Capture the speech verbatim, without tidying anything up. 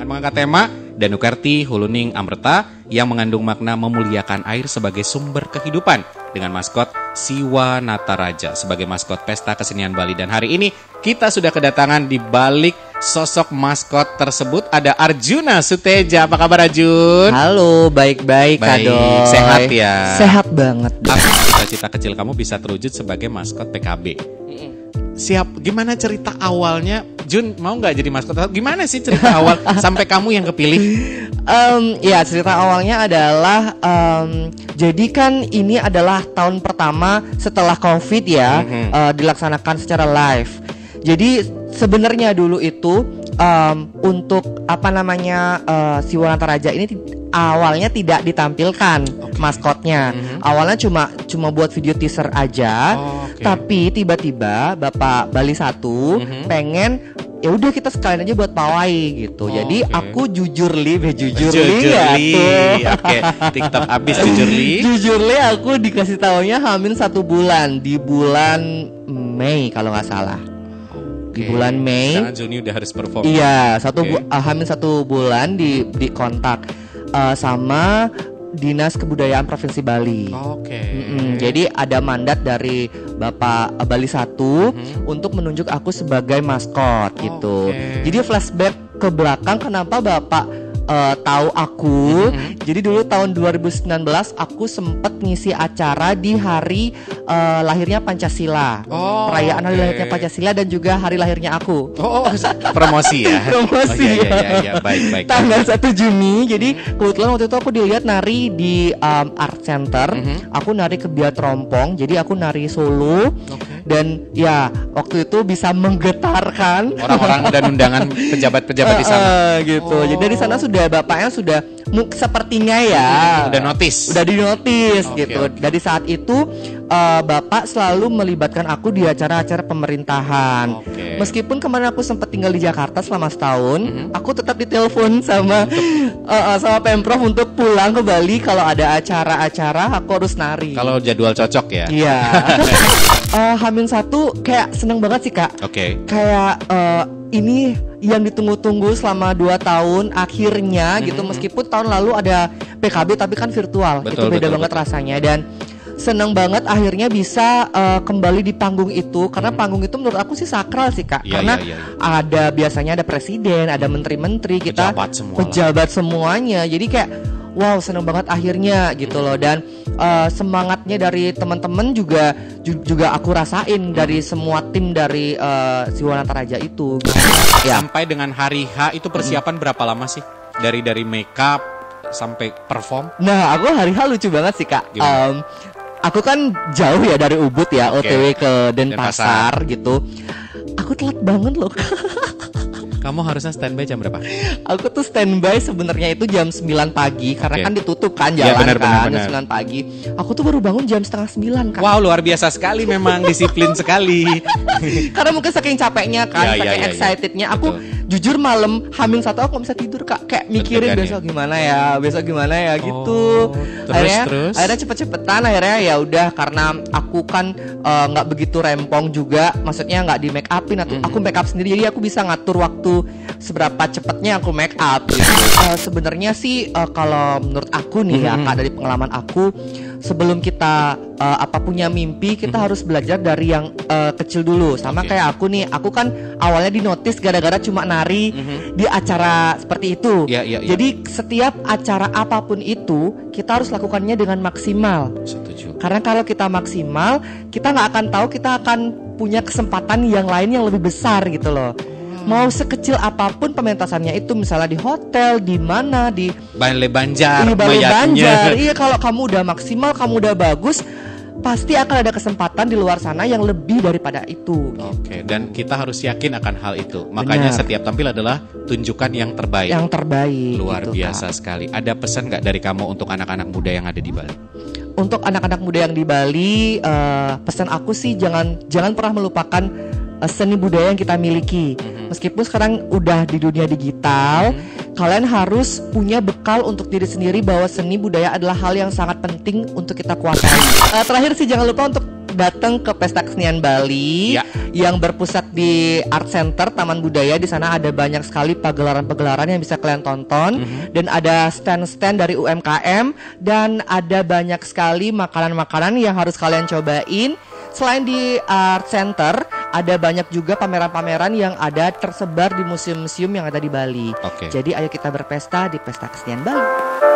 dengan mengangkat tema Danukerti Huluning Amreta yang mengandung makna memuliakan air sebagai sumber kehidupan dengan maskot Siwa Nataraja sebagai maskot Pesta Kesenian Bali. Dan hari ini kita sudah kedatangan di balik sosok maskot tersebut ada Arjuna Suteja. Apa kabar Arjun? Halo, baik-baik Kak Doi. Sehat ya? Sehat banget. Apa cita-cita kecil kamu bisa terwujud sebagai maskot P K B? Siap, gimana cerita awalnya? Jun, mau gak jadi maskot? Gimana sih cerita awal sampai kamu yang kepilih? Um, ya, cerita awalnya adalah um, jadi kan ini adalah tahun pertama setelah COVID ya, mm-hmm. uh, dilaksanakan secara live. Jadi sebenarnya dulu itu um, untuk apa namanya uh, Siwa Nataraja ini t- awalnya tidak ditampilkan okay. maskotnya. Mm-hmm. Awalnya cuma cuma buat video teaser aja. Oh, okay. Tapi tiba-tiba Bapak Bali satu mm-hmm. pengen ya udah kita sekalian aja buat pawai gitu. Oh, jadi okay. aku jujur li, be jujur li ya tuh. Oke, TikTok abis jujur li. Jujur li aku dikasih taunya hamil satu bulan di bulan Mei kalau nggak salah. Di okay. bulan Mei. Karena Juni udah harus perform. Iya, satu okay. bu- uh, hamil satu bulan di di kontak uh, sama Dinas Kebudayaan Provinsi Bali. Oke. Okay. Jadi ada mandat dari Bapak uh, Bali satu mm-hmm. untuk menunjuk aku sebagai maskot gitu. Okay. Jadi flashback ke belakang kenapa Bapak uh, tahu aku. Mm-hmm. Jadi dulu tahun dua ribu sembilan belas aku sempat ngisi acara di hari uh, lahirnya Pancasila. Oh, perayaan okay. hari lahirnya Pancasila dan juga hari lahirnya aku. Oh, oh promosi ya. Promosi. Oh, iya, iya, iya, baik, baik. Tanggal satu Juni. Jadi kebetulan waktu itu aku dilihat nari di um, Art Center. Mm-hmm. Aku nari ke Biat Rompong. Jadi aku nari solo. Okay. Dan ya waktu itu bisa menggetarkan orang-orang dan undangan pejabat-pejabat di sana. Uh, gitu. Oh. Jadi dari sana sudah bapaknya sudah sepertinya ya udah notice, udah dinotis okay, gitu. Okay. Dari saat itu uh, bapak selalu melibatkan aku di acara-acara pemerintahan. Okay. Meskipun kemarin aku sempat tinggal di Jakarta selama setahun, mm-hmm. aku tetap ditelepon sama uh, sama Pemprov untuk pulang ke Bali kalau ada acara-acara aku harus nari. Kalau jadwal cocok ya. Iya. uh, Hamin satu kayak seneng banget sih Kak. Oke. Okay. Kayak uh, ini yang ditunggu-tunggu selama dua tahun akhirnya mm-hmm. gitu. Meskipun tahun lalu ada P K B tapi kan virtual. Betul, itu beda betul, banget betul. rasanya. Dan seneng banget akhirnya bisa uh, kembali di panggung itu. Karena mm-hmm. panggung itu menurut aku sih sakral sih Kak. ya, Karena ya, ya, ya. ada biasanya ada presiden, ada menteri-menteri, kita pejabat, semua pejabat semuanya. Jadi kayak wow, seneng banget akhirnya gitu loh. Dan uh, semangatnya dari teman-teman juga ju- juga aku rasain dari semua tim dari uh, Siwa Nataraja itu. Ya. Sampai dengan hari H itu persiapan hmm. berapa lama sih? Dari dari makeup sampai perform? Nah, aku hari H lucu banget sih Kak. Um, aku kan jauh ya dari Ubud ya, okay. O T W ke Denpasar gitu. Aku telat banget loh. Kamu harusnya standby jam berapa? Aku tuh standby sebenarnya itu jam sembilan pagi karena okay. kan ditutup kan jalan ya, bener, kan bener, jam bener. sembilan pagi. Aku tuh baru bangun jam setengah sembilan kan. Wow, luar biasa sekali memang disiplin sekali. Karena mungkin saking capeknya kan, ya, saking ya, ya, excitednya. ya. Aku Betul. jujur malam Hamin satu aku gak bisa tidur Kak. Kayak mikirin Betul, besok ya? gimana ya, besok gimana ya gitu. Oh, terus, akhirnya, terus? akhirnya cepet-cepetan akhirnya ya udah karena aku kan nggak uh, begitu rempong juga, maksudnya nggak di make upin atau mm-hmm. aku make up sendiri, jadi aku bisa ngatur waktu seberapa cepatnya aku make up gitu. uh, Sebenarnya sih uh, kalau menurut aku nih mm-hmm. ya Kak, dari pengalaman aku, sebelum kita uh, apa punya mimpi kita mm-hmm. harus belajar dari yang uh, kecil dulu. Sama okay. kayak aku nih, aku kan awalnya dinotis gara-gara cuma nari mm-hmm. di acara seperti itu. yeah, yeah, yeah. Jadi setiap acara apapun itu kita harus lakukannya dengan maksimal. Setuju. Karena kalau kita maksimal, kita nggak akan tahu kita akan punya kesempatan yang lain yang lebih besar gitu loh. Mau sekecil apapun pementasannya itu, misalnya di hotel, di mana, di Balai Banjar, di Balai Banjar. Iya, kalau kamu udah maksimal, kamu udah bagus, pasti akan ada kesempatan di luar sana yang lebih daripada itu. Oke, dan kita harus yakin akan hal itu. Makanya Benar. setiap tampil adalah tunjukkan yang terbaik. Yang terbaik. Luar gitu, biasa Kak. sekali. Ada pesan nggak dari kamu untuk anak-anak muda yang ada di Bali? Untuk anak-anak muda yang di Bali, uh, pesan aku sih jangan jangan pernah melupakan uh, seni budaya yang kita miliki. Mm-hmm. Meskipun sekarang udah di dunia digital, mm-hmm. kalian harus punya bekal untuk diri sendiri bahwa seni budaya adalah hal yang sangat penting untuk kita kuasai. Uh, terakhir sih jangan lupa untuk datang ke Pesta Kesenian Bali ya. yang berpusat di Art Center Taman Budaya. Di sana ada banyak sekali pagelaran-pagelaran yang bisa kalian tonton, mm-hmm. dan ada stand-stand dari U M K M, dan ada banyak sekali makanan-makanan yang harus kalian cobain. Selain di Art Center, ada banyak juga pameran-pameran yang ada tersebar di museum-museum yang ada di Bali. Okay. Jadi ayo kita berpesta di Pesta Kesenian Bali.